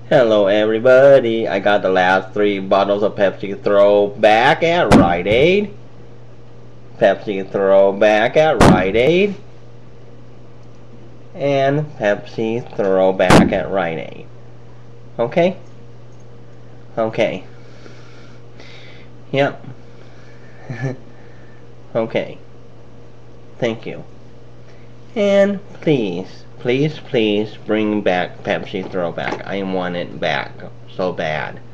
Hello everybody, I got the last 3 bottles of Pepsi Throwback at Rite Aid. Pepsi Throwback at Rite Aid. And Pepsi Throwback at Rite Aid. Okay? Okay. Yep. Okay. Thank you. And please bring back Pepsi Throwback. I want it back so bad.